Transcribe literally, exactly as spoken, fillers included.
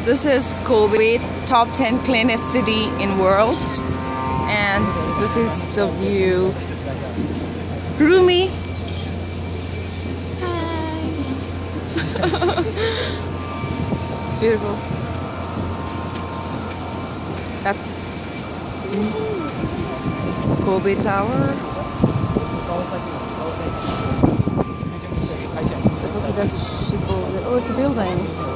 This is Kobe, top ten cleanest city in world, and this is the view. Rumi, hi. It's beautiful. That's Kobe Tower. That's a ship. Oh, it's a building.